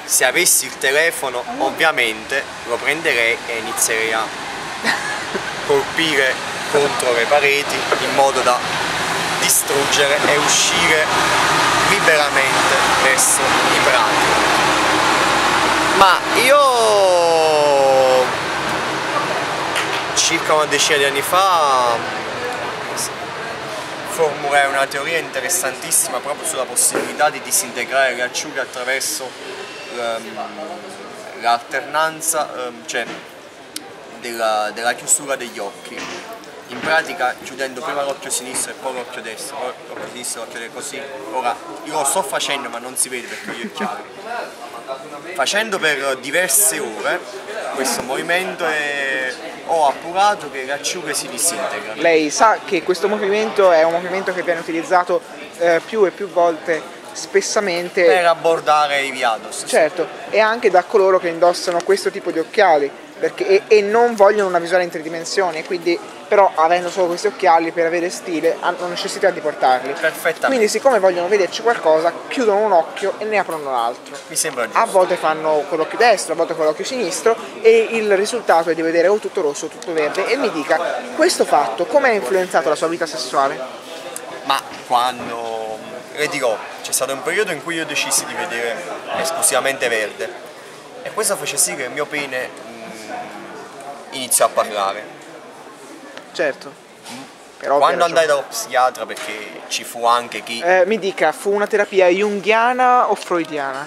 se avessi il telefono ovviamente lo prenderei e inizierei a colpire contro le pareti in modo da distruggere e uscire liberamente verso i prati. Ma io circa una decina di anni fa formulai una teoria interessantissima proprio sulla possibilità di disintegrare le acciughe attraverso l'alternanza, cioè della chiusura degli occhi. In pratica chiudendo prima l'occhio sinistro e poi l'occhio destro, poi l'occhio sinistro e l'occhio destro, così. Ora io lo sto facendo ma non si vede perché ho gli occhiali. Facendo per diverse ore questo movimento ho appurato che le acciughe si disintegrano. Lei sa che questo movimento è un movimento che viene utilizzato più e più volte, spessamente, Per abbordare i viados. certo, e anche da coloro che indossano questo tipo di occhiali e non vogliono una visuale in 3 dimensioni, quindi però avendo solo questi occhiali per avere stile hanno necessità di portarli. Perfettamente. Quindi siccome vogliono vederci qualcosa, chiudono un occhio e ne aprono l'altro. Mi sembra giusto. A volte fanno con l'occhio destro, a volte con l'occhio sinistro e il risultato è di vedere o tutto rosso o tutto verde. E mi dica, questo fatto come ha influenzato la sua vita sessuale? Ma quando, le dirò, c'è stato un periodo in cui io decisi di vedere esclusivamente verde e questo fece sì che il mio pene iniziò a parlare. Certo. Per ovvia Quando andai ragione. dallo psichiatra, perché ci fu anche chi... Mi dica, fu una terapia junghiana o freudiana?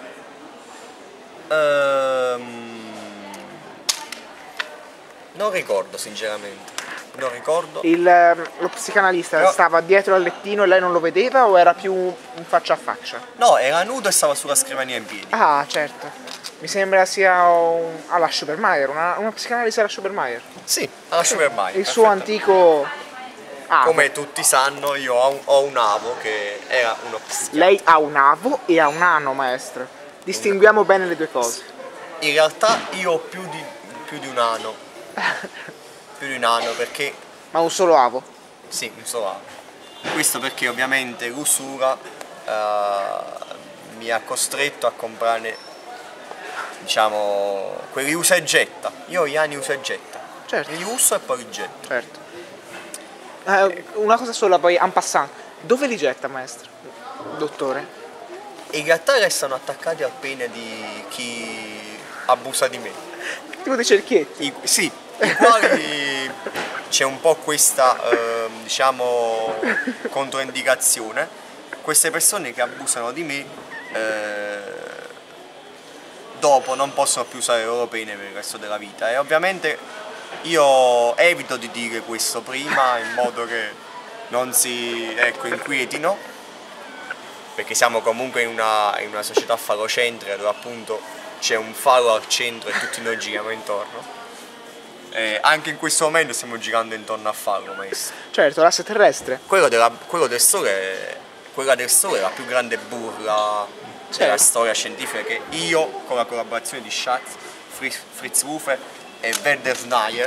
Non ricordo sinceramente, non ricordo. Lo psicanalista Però- stava dietro al lettino e lei non lo vedeva o era più un faccia a faccia? No, era nudo e stava sulla scrivania in piedi. Ah, certo. Mi sembra sia alla Schobermaier, una psicanalisi alla Schobermaier. Sì, alla Supermai. Il suo antico... avo. Come tutti sanno, io ho un avo che era uno psichiatra. Lei ha un avo e ha un ano, maestro. Distinguiamo bene le due cose. In realtà io ho più di un anno. Più di un anno perché... Ma un solo avo. Sì, un solo anno. Questo perché ovviamente l'usura mi ha costretto a comprare, diciamo, quelli usa e getta. Io ho gli anni usa e getta. Certo. Li uso e poi li getto. Certo. Una cosa sola poi, en passant. Dove li getta, maestro? Dottore? In realtà restano attaccati al pene di chi abusa di me. Tipo dei cerchietti. Sì, i quali c'è un po' questa, diciamo, controindicazione. Queste persone che abusano di me dopo non possono più usare le loro pene per il resto della vita e ovviamente io evito di dire questo prima in modo che non si inquietino, perché siamo comunque in una società falocentrica dove appunto c'è un faro al centro e tutti noi giriamo intorno. Anche in questo momento stiamo girando intorno al faro, maestro. Certo, l'asse terrestre. Quello del Sole, quella del Sole è la più grande burla della storia scientifica che io, con la collaborazione di Schatz, Fritz Rufer e Werner Snyder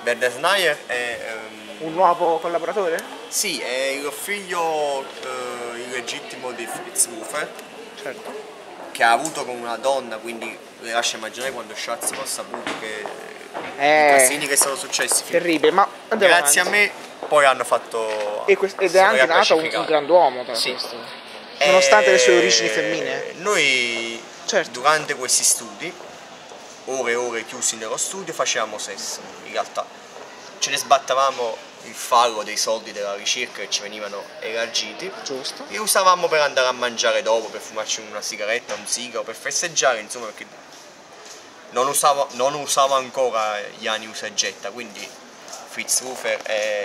è... Un nuovo collaboratore? sì, è il figlio illegittimo di Fritz Rufer, Certo. che ha avuto con una donna, quindi le lascia immaginare quando Schatz ha saputo che i casini che sono successi. Terribile, ma andiamo Grazie avanti. a me poi hanno fatto... Ed è anche nato un grand'uomo tra Sì. questo. Nonostante le sue origini femminili. Noi Certo. durante questi studi, ore e ore chiusi nello studio, facevamo sesso. In realtà ce ne sbattavamo il fallo dei soldi della ricerca che ci venivano elargiti. Giusto. E usavamo per andare a mangiare dopo, per fumarci una sigaretta, un sigaro, per festeggiare, insomma, perché non usavo ancora gli anni usa e getta, quindi Fritz Rufer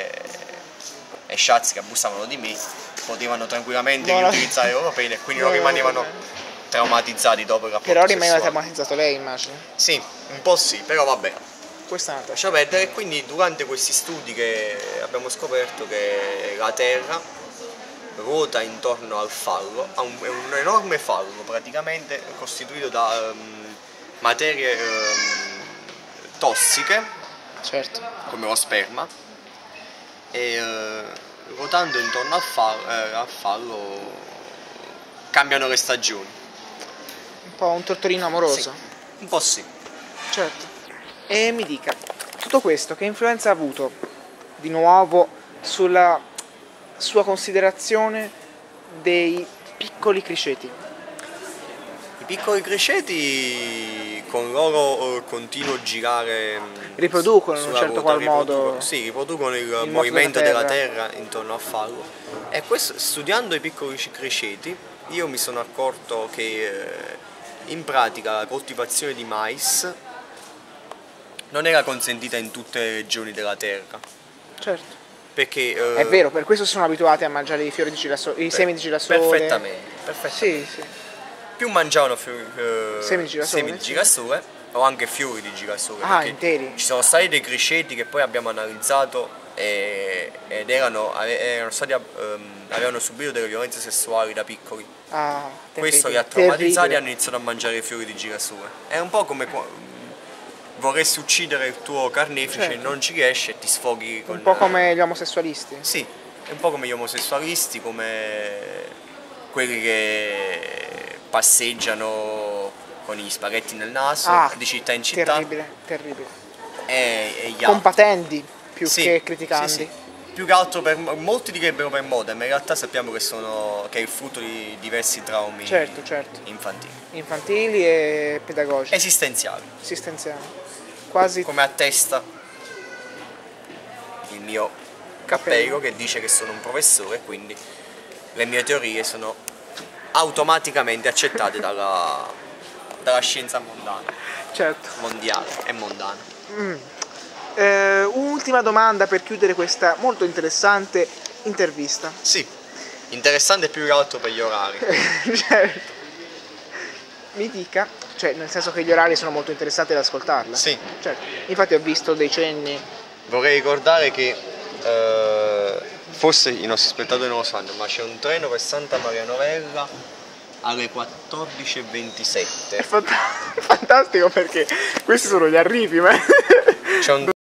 e Schatz che abusavano di me potevano tranquillamente riutilizzare le loro pene e quindi non rimanevano traumatizzati dopo il rapporto Però rimaneva sessuale. traumatizzato lei, immagino. Sì, un po' sì, però vabbè. Questa è una Lascia perdere, e quindi durante questi studi che abbiamo scoperto che la Terra ruota intorno al fallo, è un enorme fallo praticamente costituito da materie tossiche, Certo. come lo sperma, e ruotando intorno al fallo cambiano le stagioni. po' un tortolino amoroso. Un po' sì. Certo. E mi dica, tutto questo che influenza ha avuto di nuovo sulla sua considerazione dei piccoli criceti? I piccoli criceti con loro continuo a girare. Riproducono in un sulla certo ruota, qual modo sì, riproducono il moto movimento della della terra intorno a farlo. E questo, studiando i piccoli criceti, io mi sono accorto che in pratica la coltivazione di mais non era consentita in tutte le regioni della terra. Certo. Perché È vero, per questo sono abituati a mangiare i fiori di girasole, i semi di girasole. perfettamente. Sì, sì. Più mangiavano Semi di girasole, semi di sì. girasole o anche fiori di girasole. Ah, perché interi. ci sono stati dei criceti che poi abbiamo analizzato ed erano stati, avevano subito delle violenze sessuali da piccoli. Ah, Questo li terribile, ha traumatizzati e terribile. hanno iniziato a mangiare i fiori di girasole. È un po' come vorresti uccidere il tuo carnefice, Certo. non ci riesci e ti sfoghi con. Un po' come gli omosessualisti. Sì, è un po' come gli omosessualisti, come quelli che passeggiano con gli spaghetti nel naso di città in città Terribile, terribile. e gli altri. Compatendi più Sì, che criticandi. sì, sì. Più che altro molti direbbero per moda, ma in realtà sappiamo che che è il frutto di diversi traumi Certo, certo. infantili, Infantili e pedagogici. esistenziali, Assistenziali. Quasi come attesta il mio cappello che dice che sono un professore e quindi le mie teorie sono automaticamente accettate dalla scienza certo. mondiale e mondana. Un'ultima domanda per chiudere questa molto interessante intervista. Sì, interessante più che altro per gli orari. Certo. Mi dica, cioè nel senso che gli orari sono molto interessanti ad ascoltarla. Sì. Certo. Infatti ho visto dei cenni. Vorrei ricordare che forse i nostri spettatori non lo sanno, ma c'è un treno per Santa Maria Novella alle 14:27. È fantastico perché questi sono gli arrivi, ma C'è un